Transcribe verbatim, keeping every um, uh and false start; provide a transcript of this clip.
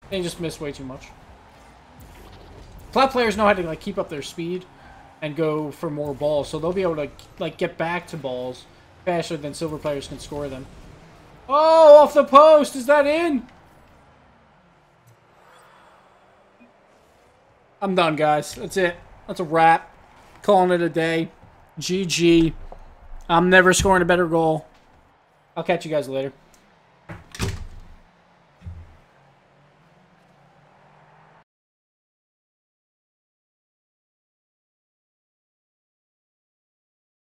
They just miss way too much. Plat players know how to like keep up their speed and go for more balls, so they'll be able to like get back to balls faster than silver players can score them. Oh, off the post! Is that in? I'm done, guys. That's it. That's a wrap. Calling it a day. G G. I'm never scoring a better goal. I'll catch you guys later.